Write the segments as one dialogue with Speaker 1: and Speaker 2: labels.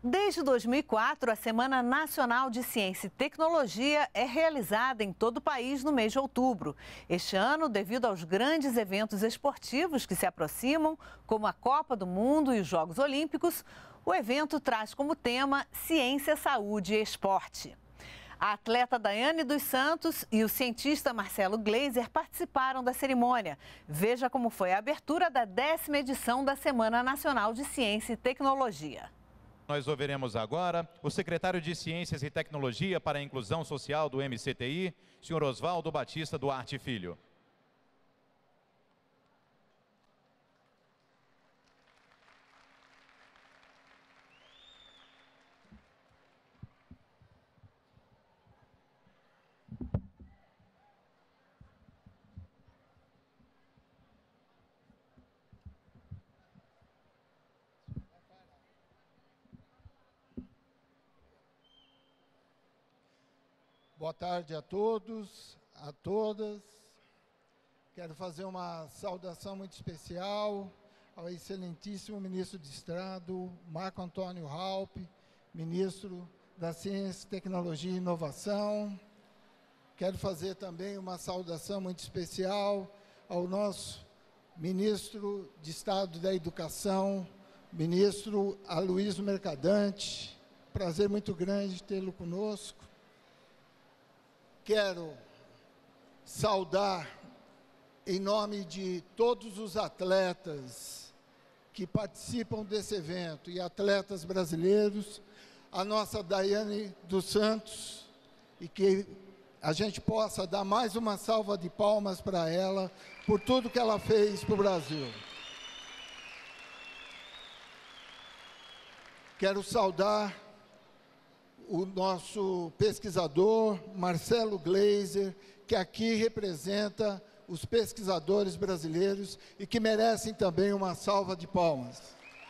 Speaker 1: Desde 2004, a Semana Nacional de Ciência e Tecnologia é realizada em todo o país no mês de outubro. Este ano, devido aos grandes eventos esportivos que se aproximam, como a Copa do Mundo e os Jogos Olímpicos, o evento traz como tema Ciência, Saúde e Esporte. A atleta Daiane dos Santos e o cientista Marcelo Gleiser participaram da cerimônia. Veja como foi a abertura da 10ª edição da Semana Nacional de Ciência e Tecnologia.
Speaker 2: Nós ouviremos agora o secretário de Ciências e Tecnologia para a Inclusão Social do MCTI, senhor Oswaldo Batista Duarte Filho.
Speaker 3: Boa tarde a todos, a todas. Quero fazer uma saudação muito especial ao excelentíssimo ministro de Estado, Marco Antônio Raupp, ministro da Ciência, Tecnologia e Inovação. Quero fazer também uma saudação muito especial ao nosso ministro de Estado da Educação, ministro Aloysio Mercadante. Prazer muito grande tê-lo conosco. Quero saudar, em nome de todos os atletas que participam desse evento e atletas brasileiros, a nossa Daiane dos Santos, e que a gente possa dar mais uma salva de palmas para ela, por tudo que ela fez para o Brasil. Quero saudar o nosso pesquisador, Marcelo Gleiser, que aqui representa os pesquisadores brasileiros e que merecem também uma salva de palmas.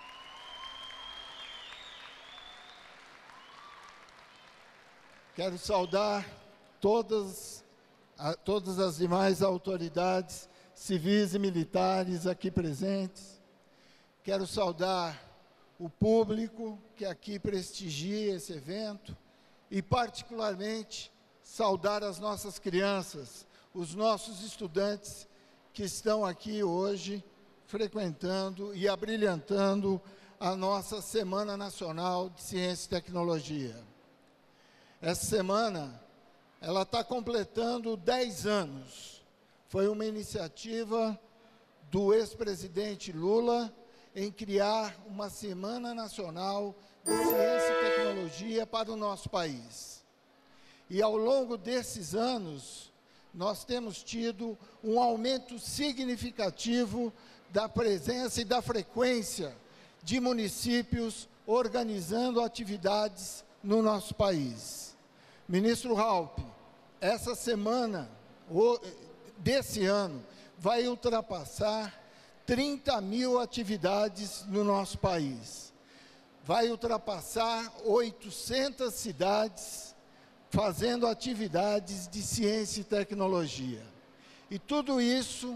Speaker 3: Quero saudar todas as demais autoridades civis e militares aqui presentes. Quero saudar o público que aqui prestigia esse evento e, particularmente, saudar as nossas crianças, os nossos estudantes que estão aqui hoje frequentando e abrilhantando a nossa Semana Nacional de Ciência e Tecnologia. Essa semana, ela está completando 10 anos. Foi uma iniciativa do ex-presidente Lula em criar uma Semana Nacional de Ciência e Tecnologia para o nosso país. E ao longo desses anos, nós temos tido um aumento significativo da presença e da frequência de municípios organizando atividades no nosso país. Ministro Raupp, essa semana desse ano vai ultrapassar 30 mil atividades no nosso país. Vai ultrapassar 800 cidades fazendo atividades de ciência e tecnologia. E tudo isso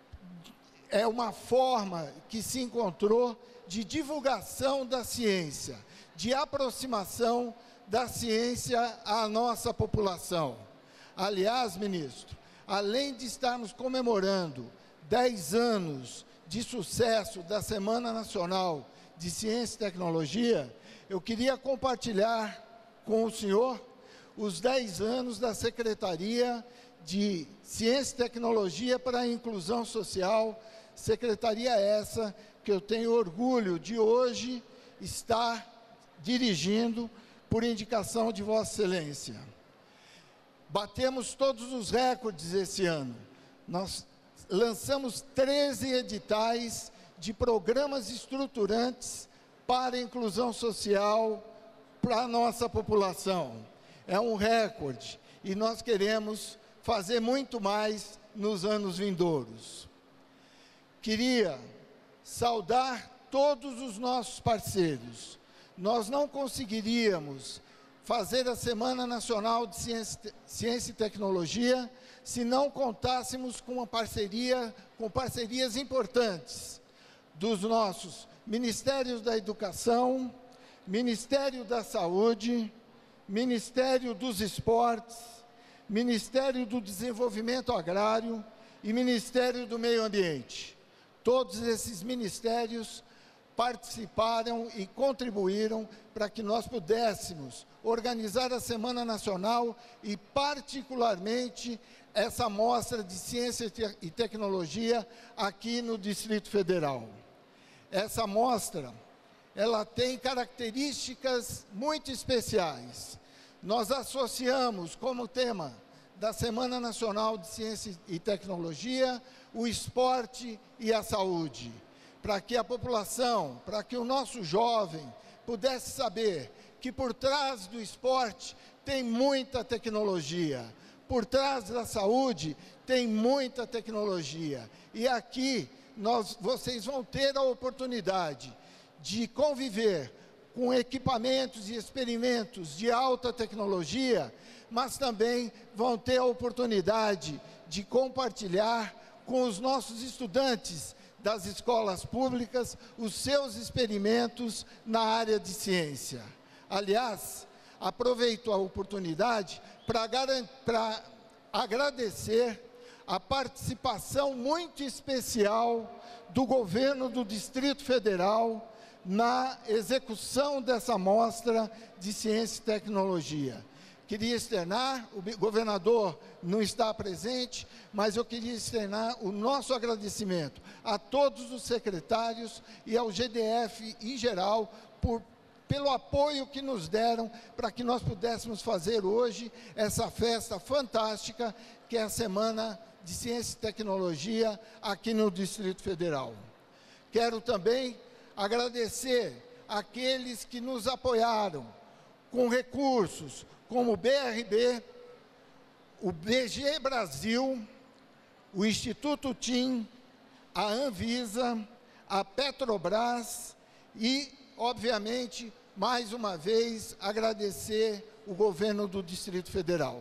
Speaker 3: é uma forma que se encontrou de divulgação da ciência, de aproximação da ciência à nossa população. Aliás, ministro, além de estarmos comemorando 10 anos de sucesso da Semana Nacional de Ciência e Tecnologia, eu queria compartilhar com o senhor os 10 anos da Secretaria de Ciência e Tecnologia para a Inclusão Social, secretaria essa que eu tenho orgulho de hoje estar dirigindo por indicação de Vossa Excelência. Batemos todos os recordes esse ano. Nós lançamos 13 editais de programas estruturantes para a inclusão social para a nossa população. É um recorde e nós queremos fazer muito mais nos anos vindouros. Queria saudar todos os nossos parceiros. Nós não conseguiríamos fazer a Semana Nacional de Ciência e Tecnologia se não contássemos com uma parceria, com parcerias importantes dos nossos Ministérios da Educação, Ministério da Saúde, Ministério dos Esportes, Ministério do Desenvolvimento Agrário e Ministério do Meio Ambiente. Todos esses ministérios participaram e contribuíram para que nós pudéssemos organizar a Semana Nacional e, particularmente, essa mostra de Ciência e Tecnologia aqui no Distrito Federal. Essa mostra, ela tem características muito especiais. Nós associamos como tema da Semana Nacional de Ciência e Tecnologia o esporte e a saúde, para que a população, para que o nosso jovem pudesse saber que por trás do esporte tem muita tecnologia, por trás da saúde tem muita tecnologia. E aqui vocês vão ter a oportunidade de conviver com equipamentos e experimentos de alta tecnologia, mas também vão ter a oportunidade de compartilhar com os nossos estudantes das escolas públicas os seus experimentos na área de ciência. Aliás, aproveito a oportunidade para agradecer a participação muito especial do governo do Distrito Federal na execução dessa mostra de ciência e tecnologia. Queria externar, o governador não está presente, mas eu queria externar o nosso agradecimento a todos os secretários e ao GDF em geral pelo apoio que nos deram para que nós pudéssemos fazer hoje essa festa fantástica que é a Semana de Ciência e Tecnologia aqui no Distrito Federal. Quero também agradecer aqueles que nos apoiaram com recursos, como o BRB, o BG Brasil, o Instituto TIM, a Anvisa, a Petrobras e, obviamente, mais uma vez, agradecer o governo do Distrito Federal.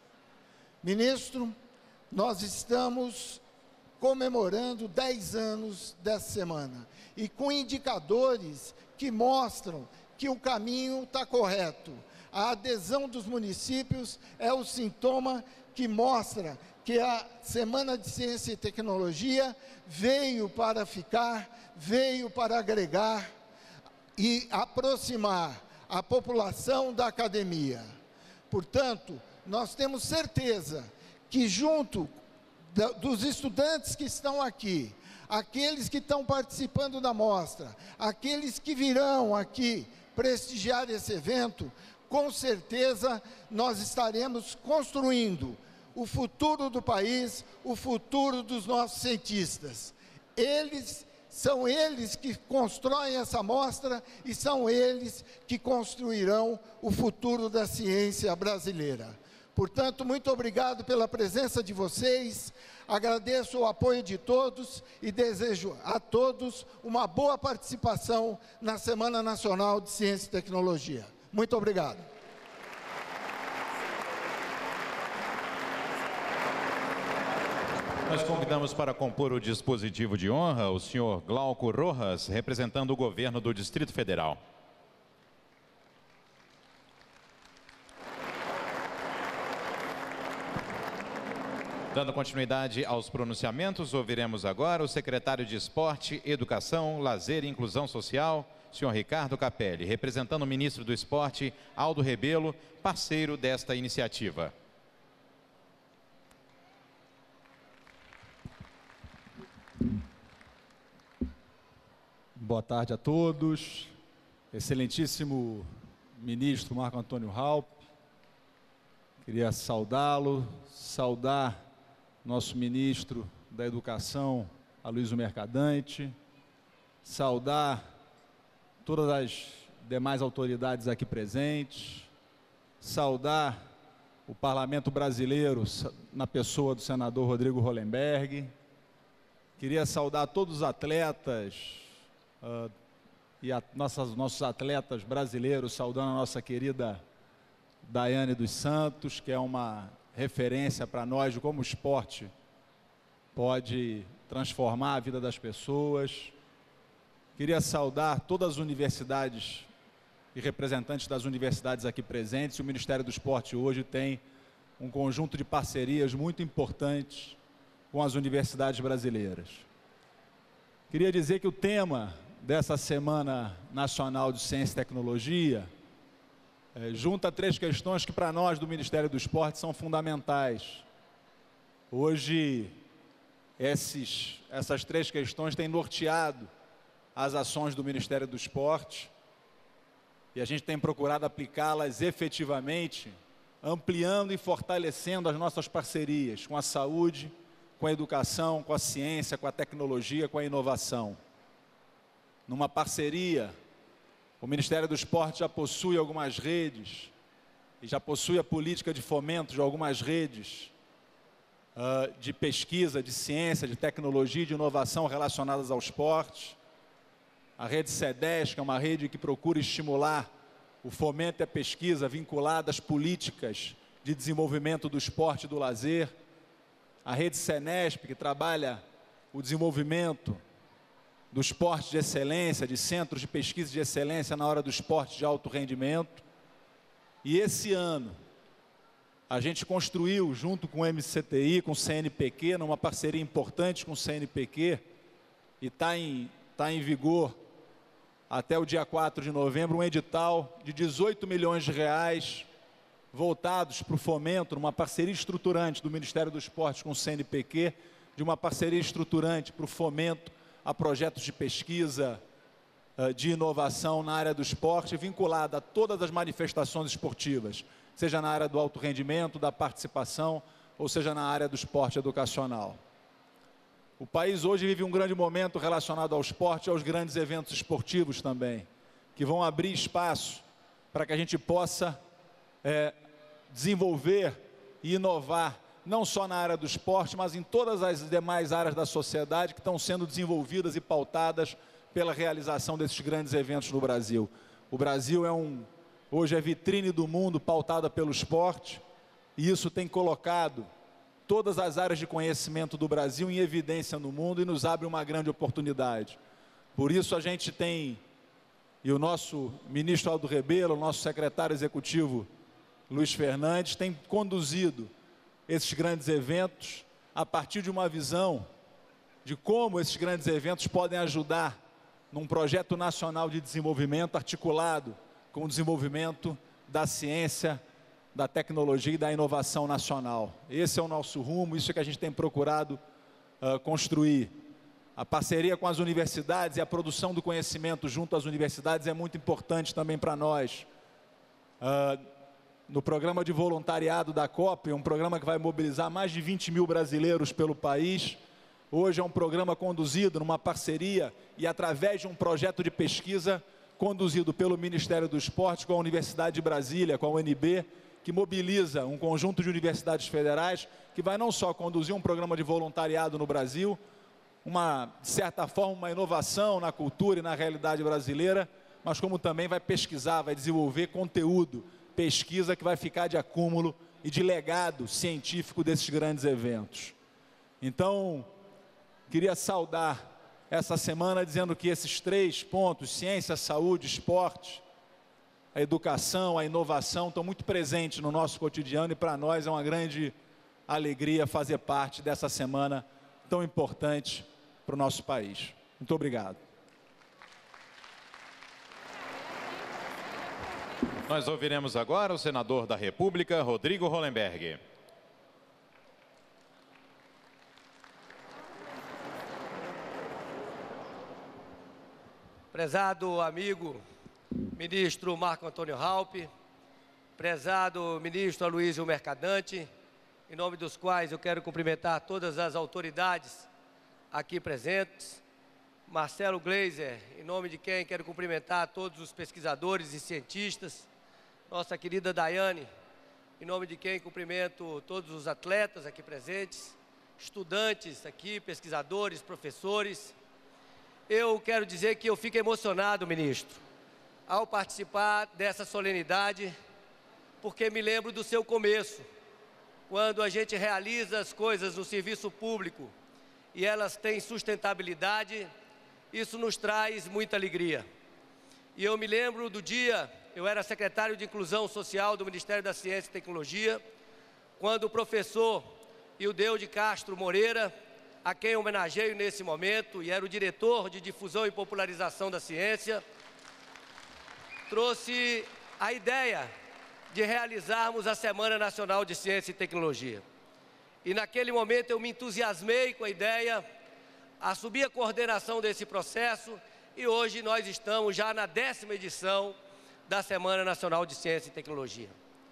Speaker 3: Ministro, nós estamos comemorando 10 anos dessa semana e com indicadores que mostram que o caminho está correto. A adesão dos municípios é o sintoma que mostra que a Semana de Ciência e Tecnologia veio para ficar, veio para agregar e aproximar a população da academia. Portanto, nós temos certeza que junto dos estudantes que estão aqui, aqueles que estão participando da mostra, aqueles que virão aqui prestigiar esse evento, com certeza nós estaremos construindo o futuro do país, o futuro dos nossos cientistas. São eles que constroem essa mostra e são eles que construirão o futuro da ciência brasileira. Portanto, muito obrigado pela presença de vocês, agradeço o apoio de todos e desejo a todos uma boa participação na Semana Nacional de Ciência e Tecnologia. Muito obrigado.
Speaker 2: Nós convidamos para compor o dispositivo de honra o senhor Glauco Rojas, representando o governo do Distrito Federal. Dando continuidade aos pronunciamentos, ouviremos agora o secretário de Esporte, Educação, Lazer e Inclusão Social, senhor Ricardo Capelli, representando o ministro do Esporte, Aldo Rebelo, parceiro desta iniciativa.
Speaker 4: Boa tarde a todos. Excelentíssimo ministro Marco Antônio Raupp, queria saudá-lo, saudar nosso ministro da Educação, Aloysio Mercadante, saudar todas as demais autoridades aqui presentes, saudar o Parlamento Brasileiro na pessoa do senador Rodrigo Hollenberg, queria saudar todos os atletas e nossos atletas brasileiros, saudando a nossa querida Daiane dos Santos, que é uma referência para nós de como o esporte pode transformar a vida das pessoas. Queria saudar todas as universidades e representantes das universidades aqui presentes. O Ministério do Esporte hoje tem um conjunto de parcerias muito importantes com as universidades brasileiras. Queria dizer que o tema dessa Semana Nacional de Ciência e Tecnologia junta 3 questões que para nós do Ministério do Esporte são fundamentais. Hoje, essas 3 questões têm norteado as ações do Ministério do Esporte e a gente tem procurado aplicá-las efetivamente, ampliando e fortalecendo as nossas parcerias com a saúde, com a educação, com a ciência, com a tecnologia, com a inovação. Numa parceria, o Ministério do Esporte já possui algumas redes e já possui a política de fomento de algumas redes de pesquisa, de ciência, de tecnologia e de inovação relacionadas ao esporte. A rede CEDESC é uma rede que procura estimular o fomento e a pesquisa vinculada às políticas de desenvolvimento do esporte e do lazer. A rede CENESP, que trabalha o desenvolvimento do esporte de excelência, de centros de pesquisa de excelência na hora do esporte de alto rendimento. E esse ano, a gente construiu, junto com o MCTI, com o CNPq, numa parceria importante com o CNPq, e está em vigor até o dia 4 de novembro, um edital de 18 milhões de reais voltados para o fomento, numa parceria estruturante do Ministério do Esporte com o CNPq, de uma parceria estruturante para o fomento a projetos de pesquisa, de inovação na área do esporte, vinculada a todas as manifestações esportivas, seja na área do alto rendimento, da participação, ou seja na área do esporte educacional. O país hoje vive um grande momento relacionado ao esporte e aos grandes eventos esportivos também, que vão abrir espaço para que a gente possa desenvolver e inovar, não só na área do esporte, mas em todas as demais áreas da sociedade que estão sendo desenvolvidas e pautadas pela realização desses grandes eventos no Brasil. O Brasil hoje é vitrine do mundo pautada pelo esporte, e isso tem colocado todas as áreas de conhecimento do Brasil em evidência no mundo e nos abre uma grande oportunidade. Por isso a gente tem, e o nosso ministro Aldo Rebelo, o nosso secretário executivo Luiz Fernandes, tem conduzido esses grandes eventos a partir de uma visão de como esses grandes eventos podem ajudar num projeto nacional de desenvolvimento articulado com o desenvolvimento da ciência, da tecnologia e da inovação nacional. Esse é o nosso rumo, isso é que a gente tem procurado construir. A parceria com as universidades e a produção do conhecimento junto às universidades é muito importante também para nós. No programa de voluntariado da COP, um programa que vai mobilizar mais de 20 mil brasileiros pelo país, hoje é um programa conduzido numa parceria e através de um projeto de pesquisa conduzido pelo Ministério do Esporte com a Universidade de Brasília, com a UNB, que mobiliza um conjunto de universidades federais, que vai não só conduzir um programa de voluntariado no Brasil, de certa forma, uma inovação na cultura e na realidade brasileira, mas como também vai pesquisar, vai desenvolver conteúdo, pesquisa que vai ficar de acúmulo e de legado científico desses grandes eventos. Então, queria saudar essa semana dizendo que esses 3 pontos, ciência, saúde, esporte, a educação, a inovação, estão muito presentes no nosso cotidiano e para nós é uma grande alegria fazer parte dessa semana tão importante para o nosso país. Muito obrigado.
Speaker 2: Nós ouviremos agora o senador da República, Rodrigo Hollenberg.
Speaker 5: Prezado amigo ministro Marco Antônio Raupp, prezado ministro Aloysio Mercadante, em nome dos quais eu quero cumprimentar todas as autoridades aqui presentes, Marcelo Gleiser, em nome de quem quero cumprimentar todos os pesquisadores e cientistas, nossa querida Daiane, em nome de quem cumprimento todos os atletas aqui presentes, estudantes aqui, pesquisadores, professores. Eu quero dizer que eu fico emocionado, ministro, ao participar dessa solenidade, porque me lembro do seu começo, quando a gente realiza as coisas no serviço público e elas têm sustentabilidade, isso nos traz muita alegria. E eu me lembro do dia eu era secretário de Inclusão Social do Ministério da Ciência e Tecnologia, quando o professor Ildeu de Castro Moreira, a quem homenageio nesse momento, e era o diretor de Difusão e Popularização da Ciência, trouxe a ideia de realizarmos a Semana Nacional de Ciência e Tecnologia. E naquele momento eu me entusiasmei com a ideia, assumi a coordenação desse processo e hoje nós estamos já na 10ª edição da Semana Nacional de Ciência e Tecnologia.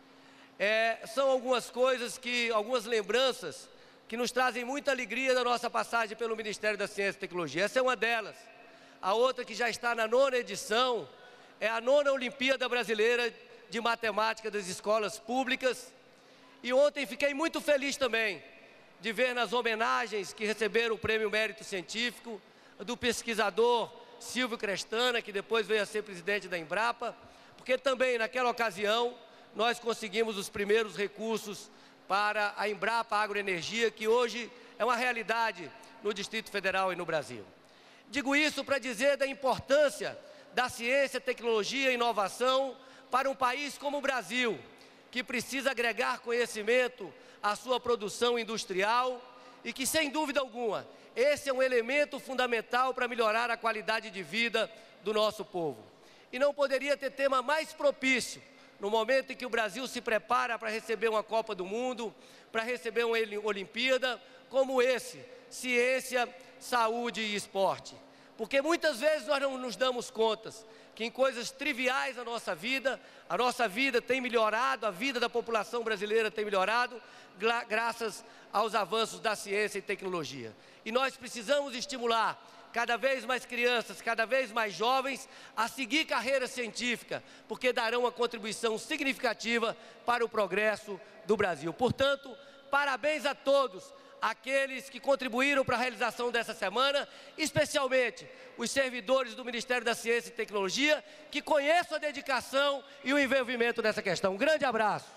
Speaker 5: São algumas coisas, algumas lembranças que nos trazem muita alegria da nossa passagem pelo Ministério da Ciência e Tecnologia. Essa é uma delas. A outra, que já está na 9ª edição, é a 9ª Olimpíada Brasileira de Matemática das Escolas Públicas. E ontem fiquei muito feliz também de ver nas homenagens que receberam o Prêmio Mérito Científico do pesquisador Silvio Crestana, que depois veio a ser presidente da Embrapa, porque também naquela ocasião nós conseguimos os primeiros recursos para a Embrapa Agroenergia, que hoje é uma realidade no Distrito Federal e no Brasil. Digo isso para dizer da importância da ciência, tecnologia e inovação para um país como o Brasil, que precisa agregar conhecimento à sua produção industrial e que, sem dúvida alguma, esse é um elemento fundamental para melhorar a qualidade de vida do nosso povo. E não poderia ter tema mais propício no momento em que o Brasil se prepara para receber uma Copa do Mundo, para receber uma Olimpíada, como esse, ciência, saúde e esporte. Porque muitas vezes nós não nos damos conta que em coisas triviais da nossa vida, a nossa vida tem melhorado, a vida da população brasileira tem melhorado, graças aos avanços da ciência e tecnologia. E nós precisamos estimular cada vez mais crianças, cada vez mais jovens, a seguir carreira científica, porque darão uma contribuição significativa para o progresso do Brasil. Portanto, parabéns a todos aqueles que contribuíram para a realização dessa semana, especialmente os servidores do Ministério da Ciência e Tecnologia, que conheçam a dedicação e o envolvimento nessa questão. Um grande abraço.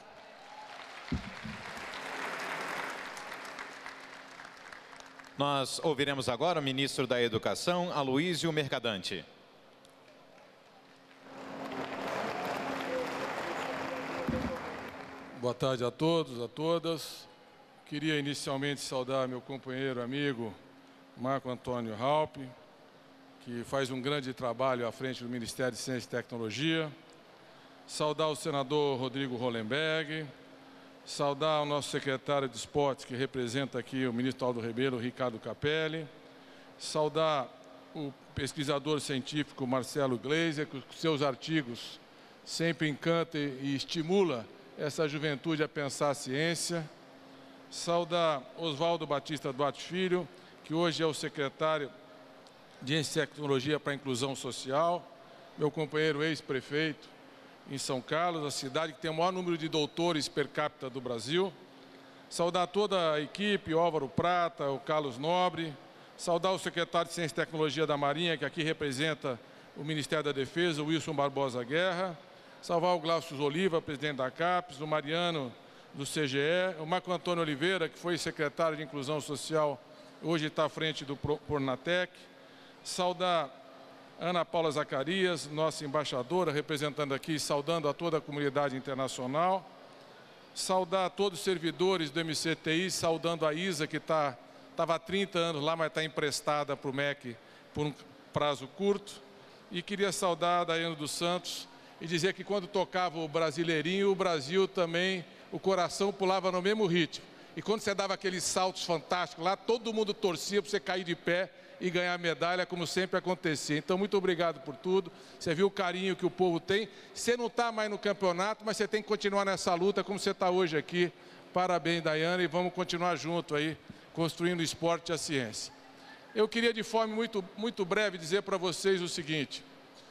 Speaker 2: Nós ouviremos agora o ministro da Educação, Aloísio Mercadante.
Speaker 6: Boa tarde a todos, a todas. Queria inicialmente saudar meu companheiro, amigo, Marco Antônio Halp, que faz um grande trabalho à frente do Ministério de Ciência e Tecnologia. Saudar o senador Rodrigo Hollenberg. Saudar o nosso secretário de Esportes, que representa aqui o ministro Aldo Rebelo, Ricardo Capelli. Saudar o pesquisador científico Marcelo Gleiser, que com seus artigos sempre encanta e estimula essa juventude a pensar a ciência. Saudar Oswaldo Batista Duarte Filho, que hoje é o secretário de Ciência e Tecnologia para a Inclusão Social, meu companheiro ex-prefeito em São Carlos, a cidade que tem o maior número de doutores per capita do Brasil. Saudar toda a equipe, o Álvaro Prata, o Carlos Nobre. Saudar o secretário de Ciência e Tecnologia da Marinha, que aqui representa o Ministério da Defesa, o Wilson Barbosa Guerra. Saudar o Glaucio Oliva, presidente da CAPES, o Mariano do CGE, o Marco Antônio Oliveira, que foi secretário de Inclusão Social, hoje está à frente do Pornatec. Saudar Ana Paula Zacarias, nossa embaixadora, representando aqui, saudando a toda a comunidade internacional. Saudar todos os servidores do MCTI, saudando a Isa, que estava há 30 anos lá, mas está emprestada para o MEC por um prazo curto. E queria saudar a Daiane dos Santos e dizer que quando tocava o Brasileirinho, o Brasil também, o coração pulava no mesmo ritmo. E quando você dava aqueles saltos fantásticos lá, todo mundo torcia para você cair de pé e ganhar a medalha, como sempre acontecia. Então, muito obrigado por tudo. Você viu o carinho que o povo tem. Você não está mais no campeonato, mas você tem que continuar nessa luta como você está hoje aqui. Parabéns, Daiane, e vamos continuar junto aí, construindo o esporte e a ciência. Eu queria, de forma muito breve, dizer para vocês o seguinte.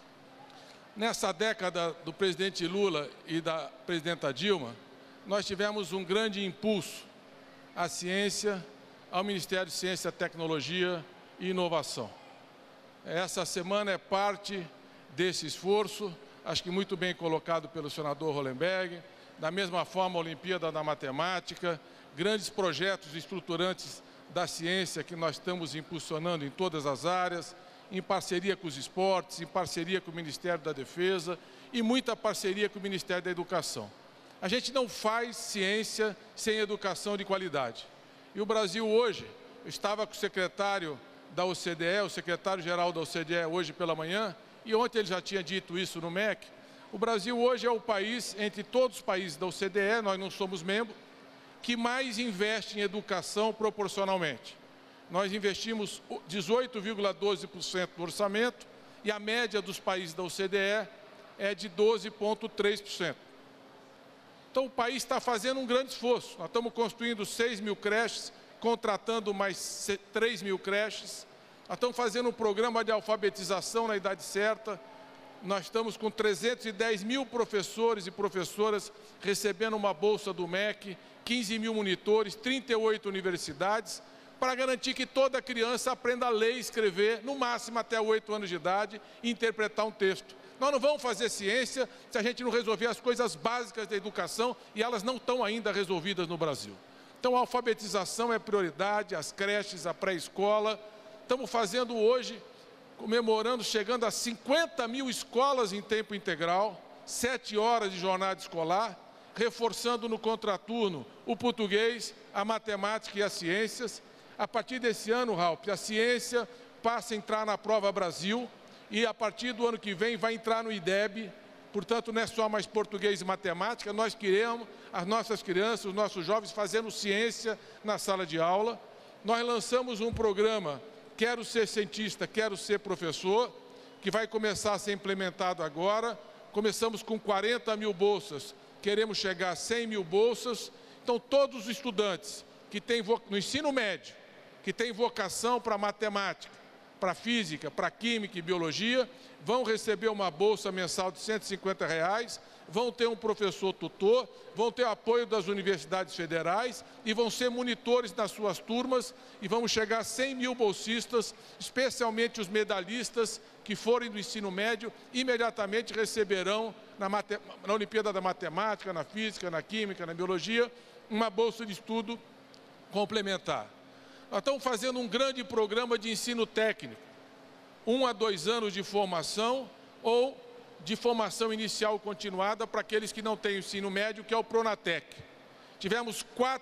Speaker 6: Nessa década do presidente Lula e da presidenta Dilma, nós tivemos um grande impulso à ciência, ao Ministério de Ciência, Tecnologia e Inovação. Essa semana é parte desse esforço, acho que muito bem colocado pelo senador Hollenberg. Da mesma forma, a Olimpíada da Matemática, grandes projetos estruturantes da ciência que nós estamos impulsionando em todas as áreas, em parceria com os esportes, em parceria com o Ministério da Defesa e muita parceria com o Ministério da Educação. A gente não faz ciência sem educação de qualidade. E o Brasil hoje, eu estava com o secretário da OCDE, o secretário-geral da OCDE hoje pela manhã, e ontem ele já tinha dito isso no MEC, o Brasil hoje é o país, entre todos os países da OCDE, nós não somos membros, que mais investe em educação proporcionalmente. Nós investimos 18,12% do orçamento e a média dos países da OCDE é de 12,3%. Então o país está fazendo um grande esforço. Nós estamos construindo 6 mil creches, contratando mais 3 mil creches. Nós estamos fazendo um programa de alfabetização na idade certa. Nós estamos com 310 mil professores e professoras recebendo uma bolsa do MEC, 15 mil monitores, 38 universidades, para garantir que toda criança aprenda a ler e escrever, no máximo até 8 anos de idade, e interpretar um texto. Nós não vamos fazer ciência se a gente não resolver as coisas básicas da educação, e elas não estão ainda resolvidas no Brasil. Então a alfabetização é prioridade, as creches, a pré-escola. Estamos fazendo hoje, comemorando, chegando a 50 mil escolas em tempo integral, 7 horas de jornada escolar, reforçando no contraturno o português, a matemática e as ciências. A partir desse ano, Ralph, a ciência passa a entrar na Prova Brasil e a partir do ano que vem vai entrar no IDEB. Portanto, não é só mais português e matemática, nós queremos as nossas crianças, os nossos jovens fazendo ciência na sala de aula. Nós lançamos um programa Quero Ser Cientista, Quero Ser Professor, que vai começar a ser implementado agora. Começamos com 40 mil bolsas, queremos chegar a 100 mil bolsas. Então, todos os estudantes que têm no ensino médio, que têm vocação para matemática, para física, para química e biologia, vão receber uma bolsa mensal de R$ 150, vão ter um professor tutor, vão ter apoio das universidades federais e vão ser monitores nas suas turmas e vamos chegar a 100 mil bolsistas, especialmente os medalhistas que forem do ensino médio, imediatamente receberão na Olimpíada da Matemática, na Física, na Química, na Biologia, uma bolsa de estudo complementar. Nós estamos fazendo um grande programa de ensino técnico, 1 a 2 anos de formação ou de formação inicial continuada para aqueles que não têm ensino médio, que é o Pronatec. Tivemos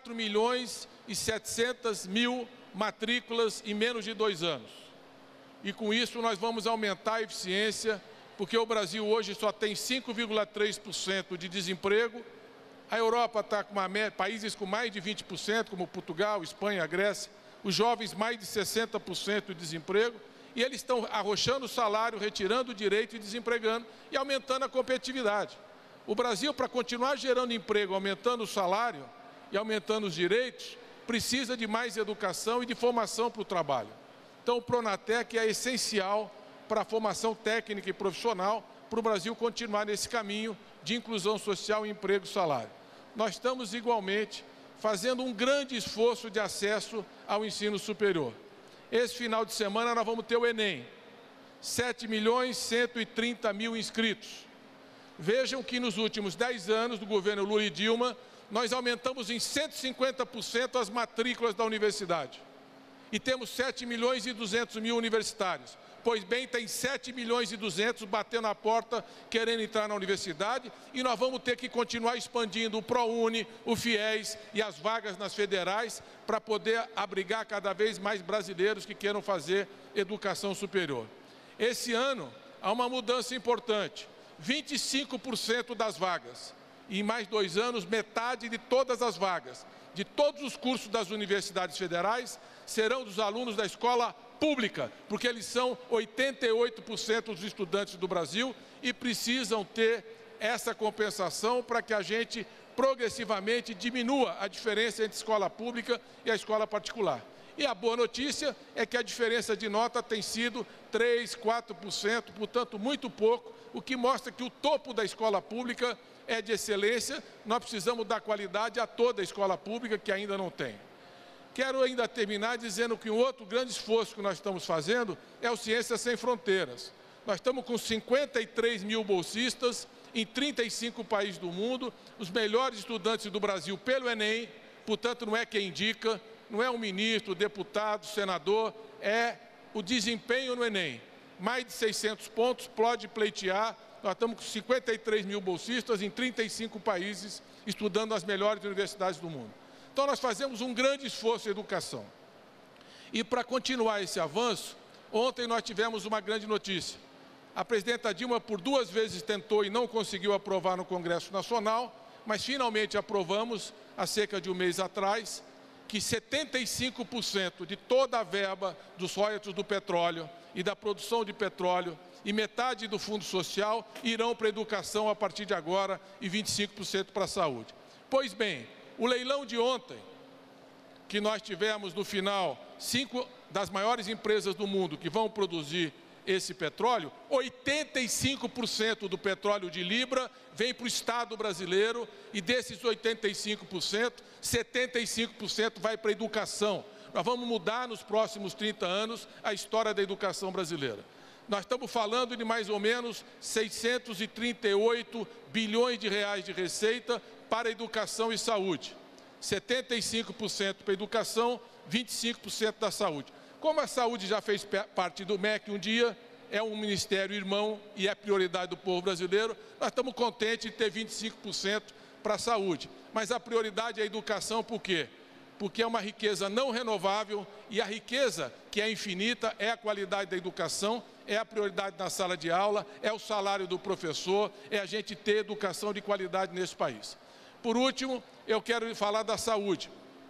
Speaker 6: 4.700.000 matrículas em menos de 2 anos. E com isso nós vamos aumentar a eficiência, porque o Brasil hoje só tem 5,3% de desemprego. A Europa está com países com mais de 20%, como Portugal, Espanha, Grécia. Os jovens mais de 60% de desemprego, e eles estão arrochando o salário, retirando o direito e desempregando e aumentando a competitividade. O Brasil, para continuar gerando emprego, aumentando o salário e aumentando os direitos, precisa de mais educação e de formação para o trabalho. Então o Pronatec é essencial para a formação técnica e profissional para o Brasil continuar nesse caminho de inclusão social, emprego e salário. Nós estamos igualmente fazendo um grande esforço de acesso ao ensino superior. Esse final de semana nós vamos ter o Enem, 7.130.000 inscritos. Vejam que nos últimos 10 anos do governo Lula e Dilma, nós aumentamos em 150% as matrículas da universidade. E temos 7.200.000 universitários. Pois bem, tem 7.200.000 batendo a porta, querendo entrar na universidade, e nós vamos ter que continuar expandindo o ProUni, o FIES e as vagas nas federais, para poder abrigar cada vez mais brasileiros que queiram fazer educação superior. Esse ano, há uma mudança importante, 25% das vagas, e em mais 2 anos, metade de todas as vagas, de todos os cursos das universidades federais, serão dos alunos da escola pública, porque eles são 88% dos estudantes do Brasil e precisam ter essa compensação para que a gente progressivamente diminua a diferença entre a escola pública e a escola particular. E a boa notícia é que a diferença de nota tem sido 3%, 4%, portanto muito pouco, o que mostra que o topo da escola pública é de excelência. Nós precisamos dar qualidade a toda a escola pública que ainda não tem. Quero ainda terminar dizendo que um outro grande esforço que nós estamos fazendo é o Ciências Sem Fronteiras. Nós estamos com 53 mil bolsistas em 35 países do mundo, os melhores estudantes do Brasil pelo Enem, portanto não é quem indica, não é um ministro, deputado, senador, é o desempenho no Enem. Mais de 600 pontos, pode pleitear, nós estamos com 53 mil bolsistas em 35 países, estudando nas melhores universidades do mundo. Então, nós fazemos um grande esforço em educação. E para continuar esse avanço, ontem nós tivemos uma grande notícia. A presidenta Dilma, por 2 vezes, tentou e não conseguiu aprovar no Congresso Nacional, mas finalmente aprovamos, há cerca de um mês atrás, que 75% de toda a verba dos royalties do petróleo e da produção de petróleo e metade do Fundo Social irão para a educação a partir de agora e 25% para a saúde. Pois bem, o leilão de ontem, que nós tivemos no final 5 das maiores empresas do mundo que vão produzir esse petróleo, 85% do petróleo de Libra vem para o Estado brasileiro e desses 85%, 75% vai para a educação. Nós vamos mudar nos próximos 30 anos a história da educação brasileira. Nós estamos falando de mais ou menos 638 bilhões de reais de receita para educação e saúde. 75% para a educação, 25% da saúde. Como a saúde já fez parte do MEC um dia, é um ministério irmão e é prioridade do povo brasileiro, nós estamos contentes de ter 25% para a saúde. Mas a prioridade é a educação, por quê? Porque é uma riqueza não renovável e a riqueza que é infinita é a qualidade da educação, é a prioridade na sala de aula, é o salário do professor, é a gente ter educação de qualidade nesse país. Por último, eu quero falar da saúde.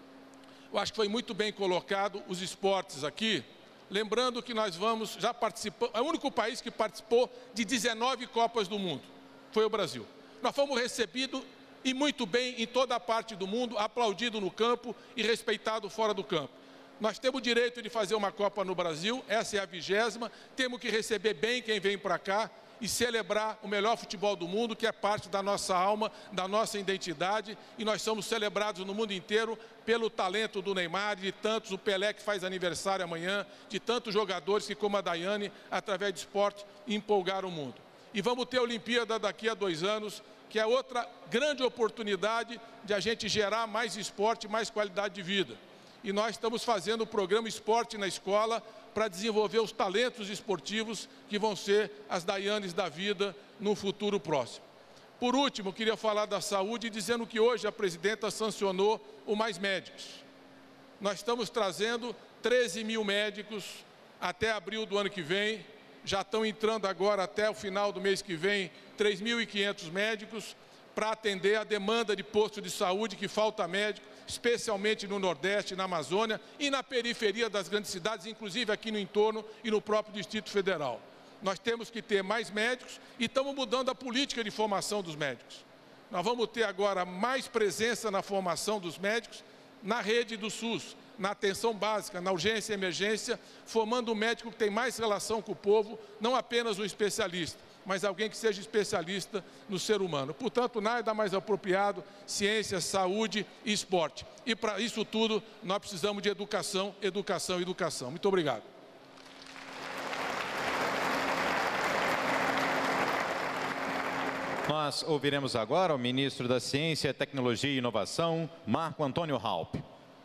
Speaker 6: Eu acho que foi muito bem colocado os esportes aqui, lembrando que nós já participamos, é o único país que participou de 19 Copas do Mundo, foi o Brasil. Nós fomos recebidos e muito bem em toda a parte do mundo, aplaudido no campo e respeitado fora do campo. Nós temos o direito de fazer uma Copa no Brasil, essa é a 20ª, temos que receber bem quem vem para cá e celebrar o melhor futebol do mundo, que é parte da nossa alma, da nossa identidade, e nós somos celebrados no mundo inteiro pelo talento do Neymar, de tantos, o Pelé que faz aniversário amanhã, de tantos jogadores que, como a Daiane, através de esporte, empolgaram o mundo. E vamos ter a Olimpíada daqui a 2 anos, que é outra grande oportunidade de a gente gerar mais esporte, mais qualidade de vida. E nós estamos fazendo o programa Esporte na Escola para desenvolver os talentos esportivos que vão ser as Daianes da vida no futuro próximo. Por último, queria falar da saúde, dizendo que hoje a presidenta sancionou o Mais Médicos. Nós estamos trazendo 13 mil médicos até abril do ano que vem, já estão entrando agora até o final do mês que vem 3.500 médicos para atender a demanda de posto de saúde que falta médico, especialmente no Nordeste, na Amazônia e na periferia das grandes cidades, inclusive aqui no entorno e no próprio Distrito Federal. Nós temos que ter mais médicos e estamos mudando a política de formação dos médicos. Nós vamos ter agora mais presença na formação dos médicos na rede do SUS, na atenção básica, na urgência e emergência, formando um médico que tem mais relação com o povo, não apenas um especialista, mas alguém que seja especialista no ser humano. Portanto, nada mais apropriado, ciência, saúde e esporte. E para isso tudo, nós precisamos de educação, educação, educação. Muito obrigado.
Speaker 2: Nós ouviremos agora o ministro da Ciência, Tecnologia e Inovação, Marco Antônio Raupp.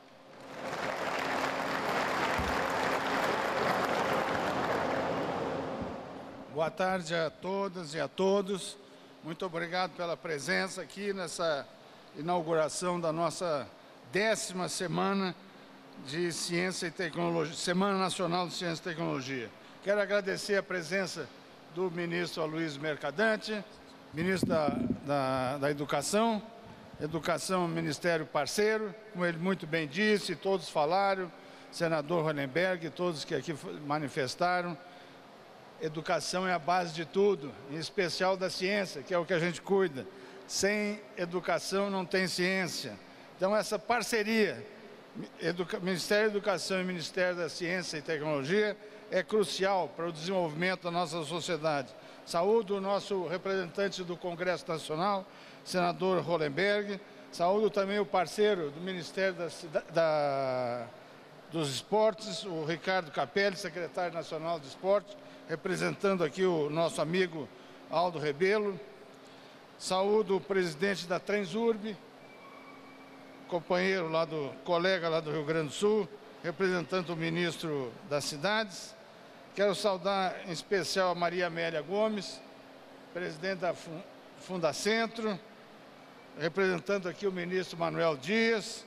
Speaker 3: Boa tarde a todas e a todos. Muito obrigado pela presença aqui nessa inauguração da nossa 10ª Semana de Ciência e Tecnologia, Semana Nacional de Ciência e Tecnologia. Quero agradecer a presença do ministro Aloysio Mercadante, ministro da Educação, Ministério parceiro, como ele muito bem disse, todos falaram, senador Hollenberg, todos que aqui manifestaram. Educação é a base de tudo, em especial da ciência, que é o que a gente cuida. Sem educação não tem ciência. Então, essa parceria, Ministério da Educação e Ministério da Ciência e Tecnologia, é crucial para o desenvolvimento da nossa sociedade. Saúdo o nosso representante do Congresso Nacional, senador Hollenberg. Saúdo também o parceiro do Ministério dos Esportes, o Ricardo Capelli, secretário nacional de Esporte, representando aqui o nosso amigo Aldo Rebelo. Saúdo o presidente da Transurb, companheiro colega lá do Rio Grande do Sul, representando o ministro das Cidades. Quero saudar em especial a Maria Amélia Gomes, presidente da Fundacentro, representando aqui o ministro Manuel Dias,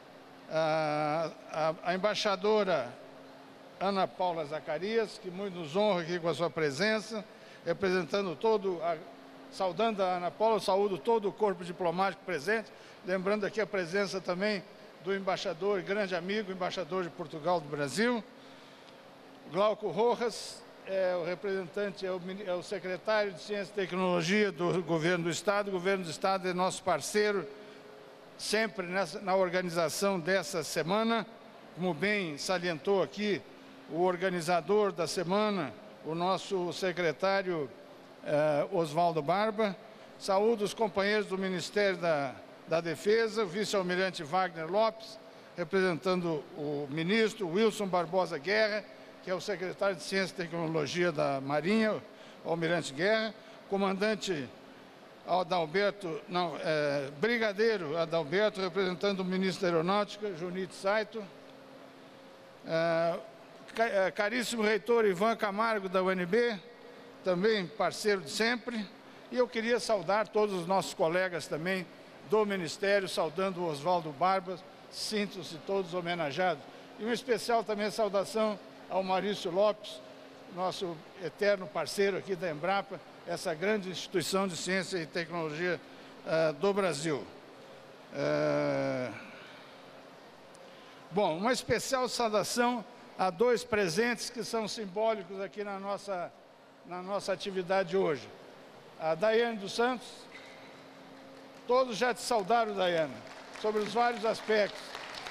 Speaker 3: a embaixadora Ana Paula Zacarias, que muito nos honra aqui com a sua presença, representando saudando a Ana Paula, saúdo todo o corpo diplomático presente, lembrando aqui a presença também do embaixador, grande amigo, embaixador de Portugal do Brasil, Glauco Rojas, o representante, é o secretário de Ciência e Tecnologia do Governo do Estado. O Governo do Estado é nosso parceiro sempre na organização dessa semana, como bem salientou aqui o organizador da semana, o nosso secretário Oswaldo Barba. Saúdo os companheiros do Ministério da Defesa, o vice-almirante Wagner Lopes, representando o ministro Wilson Barbosa Guerra, que é o secretário de Ciência e Tecnologia da Marinha, o almirante Guerra, comandante brigadeiro Adalberto, representando o ministro da Aeronáutica, Junito Saito, caríssimo reitor Ivan Camargo, da UNB, também parceiro de sempre, e eu queria saudar todos os nossos colegas também do Ministério, saudando o Oswaldo Barba, sintam-se todos homenageados. E uma especial também saudação ao Maurício Lopes, nosso eterno parceiro aqui da Embrapa, essa grande instituição de ciência e tecnologia do Brasil. Bom, uma especial saudação a dois presentes que são simbólicos aqui na nossa atividade hoje. A Daiane dos Santos, todos já te saudaram, Daiane, sobre os vários aspectos.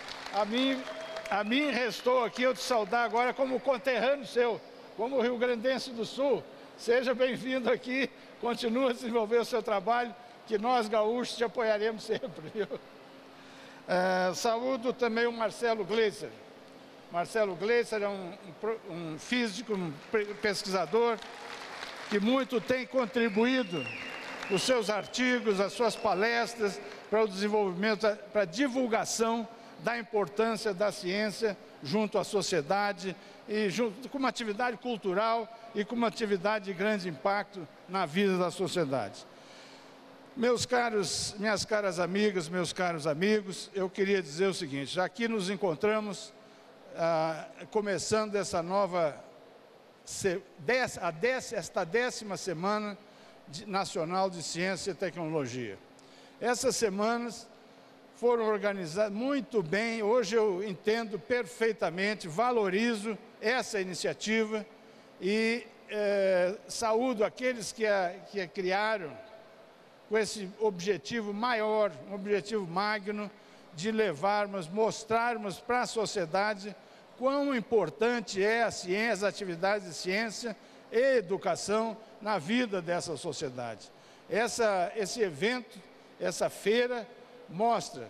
Speaker 3: A mim restou aqui eu te saudar agora como conterrâneo seu, como rio-grandense do Sul. Seja bem-vindo aqui, continue a desenvolver o seu trabalho, que nós gaúchos te apoiaremos sempre. Viu? Saúdo também o Marcelo Gleitzer. Marcelo Gleitzer é um físico, um pesquisador, que muito tem contribuído os seus artigos, as suas palestras para o desenvolvimento, para a divulgação da importância da ciência junto à sociedade e junto com uma atividade cultural e com uma atividade de grande impacto na vida da sociedade. Minhas caras amigas, meus caros amigos, eu queria dizer o seguinte: já aqui nos encontramos começando essa esta 10ª Semana Nacional de Ciência e Tecnologia. Essas semanas foram organizadas muito bem, hoje eu entendo perfeitamente, valorizo essa iniciativa e saúdo aqueles que a criaram com esse objetivo maior, um objetivo magno, de mostrarmos para a sociedade quão importante é a ciência, as atividades de ciência e educação na vida dessa sociedade. Esse evento, essa feira, mostra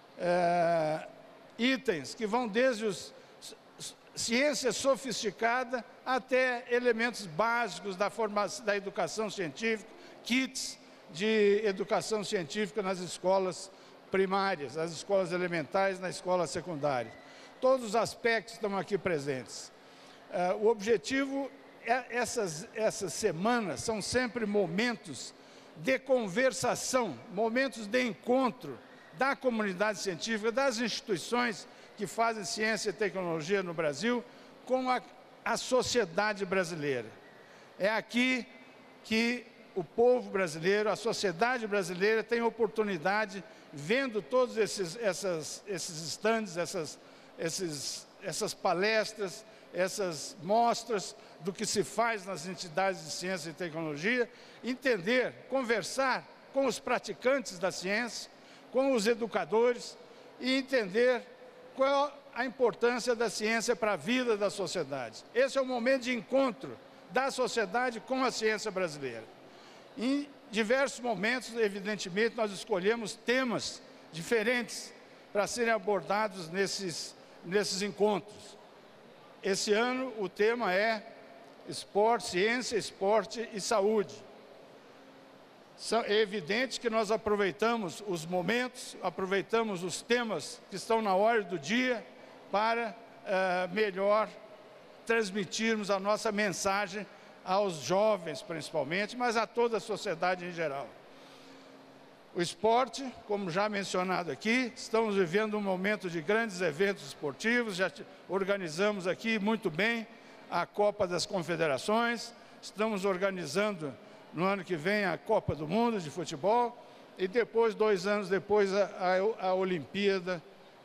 Speaker 3: itens que vão desde ciência sofisticada até elementos básicos da educação científica, kits de educação científica nas escolas primárias, nas escolas elementares, na escola secundária. Todos os aspectos estão aqui presentes. O objetivo, essas semanas são sempre momentos de conversação, momentos de encontro da comunidade científica, das instituições que fazem ciência e tecnologia no Brasil, com a sociedade brasileira. É aqui que o povo brasileiro, a sociedade brasileira tem oportunidade, vendo todos esses estandes, essas palestras, essas mostras do que se faz nas entidades de ciência e tecnologia, entender, conversar com os praticantes da ciência, com os educadores e entender qual a importância da ciência para a vida da sociedade. Esse é o momento de encontro da sociedade com a ciência brasileira. Em diversos momentos, evidentemente, nós escolhemos temas diferentes para serem abordados nesses encontros. Esse ano o tema é ciência, esporte e saúde. É evidente que nós aproveitamos os momentos, aproveitamos os temas que estão na ordem do dia para melhor transmitirmos a nossa mensagem
Speaker 7: aos jovens principalmente, mas a toda a sociedade em geral. O esporte, como já mencionado aqui, estamos vivendo um momento de grandes eventos esportivos, já organizamos aqui muito bem a Copa das Confederações, estamos organizando no ano que vem a Copa do Mundo de futebol e depois, 2 anos depois, a Olimpíada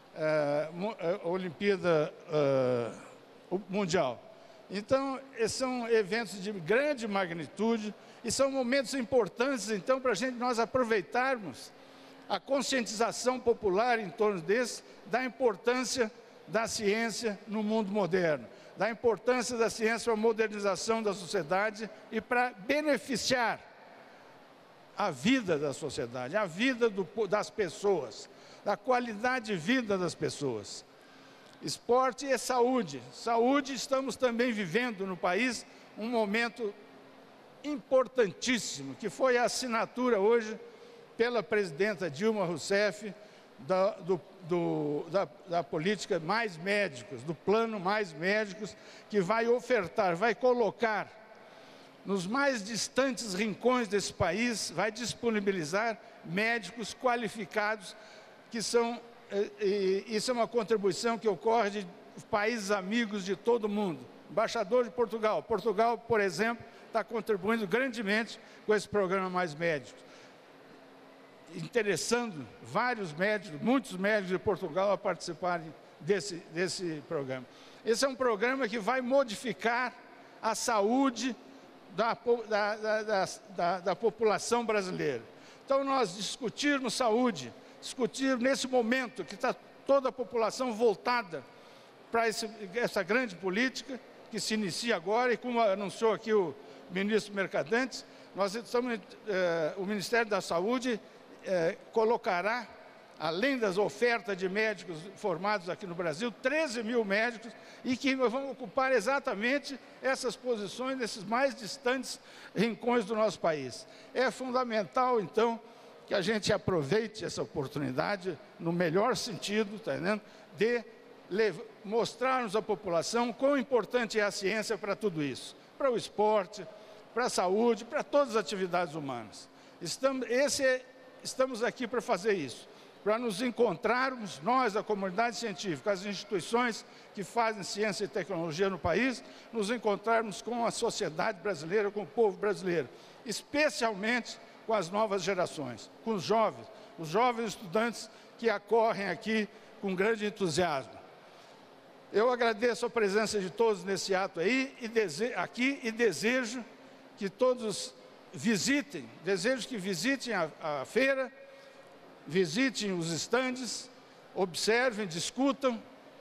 Speaker 7: Mundial. Então, esses são eventos de grande magnitude e são momentos importantes, então, para nós aproveitarmos a conscientização popular em torno desse, da importância da ciência no mundo moderno, da importância da ciência para a modernização da sociedade e para beneficiar a vida da sociedade, a vida das pessoas, da qualidade de vida das pessoas. Esporte e saúde. Saúde, estamos também vivendo no país um momento importantíssimo, que foi a assinatura hoje pela presidenta Dilma Rousseff da política Mais Médicos, do plano Mais Médicos, que vai ofertar, vai colocar nos mais distantes rincões desse país, vai disponibilizar médicos qualificados, que são, isso é uma contribuição que ocorre de países amigos de todo o mundo. Embaixador de Portugal. Portugal, por exemplo, está contribuindo grandemente com esse programa Mais Médicos, interessando vários médicos, muitos médicos de Portugal a participarem desse programa. Esse é um programa que vai modificar a saúde da população brasileira. Então, nós discutirmos saúde, discutir nesse momento que está toda a população voltada para essa grande política que se inicia agora, e como anunciou aqui o ministro Mercadante, o Ministério da Saúde colocará, além das ofertas de médicos formados aqui no Brasil, 13 mil médicos, e que vão ocupar exatamente essas posições nesses mais distantes rincões do nosso país. É fundamental, então, que a gente aproveite essa oportunidade, no melhor sentido, tá entendendo? De mostrarmos à população quão importante é a ciência para tudo isso, para o esporte, para a saúde, para todas as atividades humanas. Estamos aqui para fazer isso, para nos encontrarmos, nós, a comunidade científica, as instituições que fazem ciência e tecnologia no país, nos encontrarmos com a sociedade brasileira, com o povo brasileiro, especialmente com as novas gerações, com os jovens estudantes que acorrem aqui com grande entusiasmo. Eu agradeço a presença de todos nesse ato aí, e desejo que todos visitem, a feira, visitem os estandes, observem, discutam,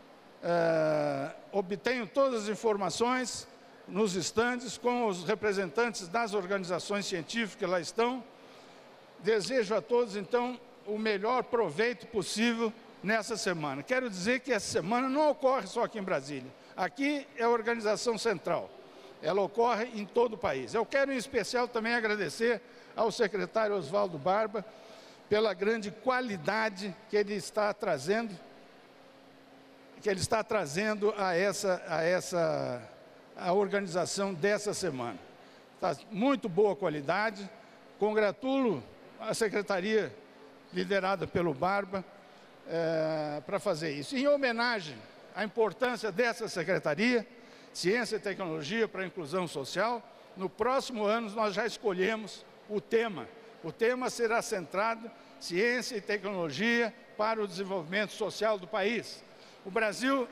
Speaker 7: obtenham todas as informações nos estandes com os representantes das organizações científicas que lá estão. Desejo a todos, então, o melhor proveito possível nessa semana. Quero dizer que essa semana não ocorre só aqui em Brasília. Aqui é a organização central. Ela ocorre em todo o país. Eu quero, em especial, também agradecer ao secretário Oswaldo Barba pela grande qualidade que ele está trazendo, a organização dessa semana. Está muito boa qualidade. Congratulo a secretaria liderada pelo Barba para fazer isso. Em homenagem à importância dessa secretaria, Ciência e Tecnologia para a Inclusão Social, no próximo ano nós já escolhemos o tema. O tema será centrado Ciência e Tecnologia para o Desenvolvimento Social do país. O Brasil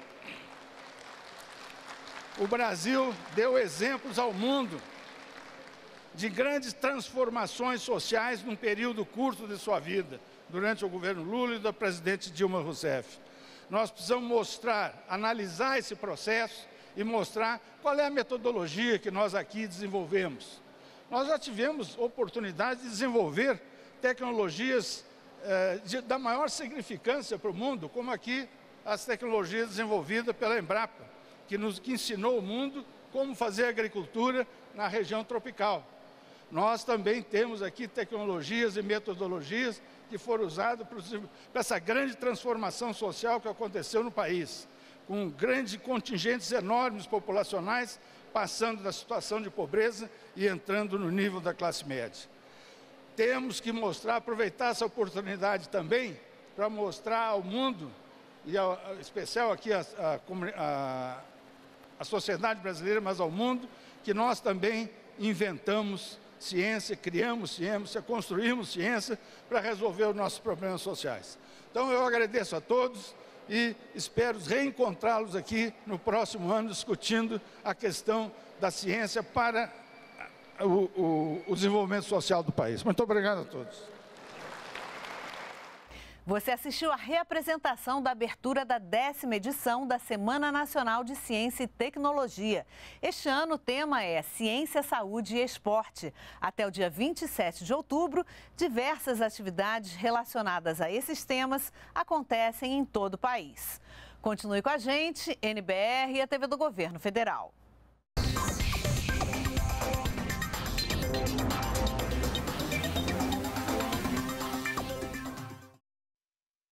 Speaker 7: deu exemplos ao mundo de grandes transformações sociais num período curto de sua vida, durante o governo Lula e da presidente Dilma Rousseff. Nós precisamos mostrar, analisar esse processo e mostrar qual é a metodologia que nós aqui desenvolvemos. Nós já tivemos oportunidade de desenvolver tecnologias da maior significância para o mundo, como aqui as tecnologias desenvolvidas pela Embrapa, que ensinou o mundo como fazer agricultura na região tropical. Nós também temos aqui tecnologias e metodologias que foram usadas para essa grande transformação social que aconteceu no país, com grandes contingentes enormes populacionais, passando da situação de pobreza e entrando no nível da classe média. Temos que mostrar, aproveitar essa oportunidade também, para mostrar ao mundo, e em especial aqui a sociedade brasileira, mas ao mundo, que nós também inventamos ciência, criamos ciência, construímos ciência para resolver os nossos problemas sociais. Então, eu agradeço a todos e espero reencontrá-los aqui no próximo ano, discutindo a questão da ciência para o desenvolvimento social do país. Muito obrigado a todos.
Speaker 1: Você assistiu à reapresentação da abertura da 10ª edição da Semana Nacional de Ciência e Tecnologia. Este ano o tema é Ciência, Saúde e Esporte. Até o dia 27 de outubro, diversas atividades relacionadas a esses temas acontecem em todo o país. Continue com a gente, NBR e a TV do Governo Federal.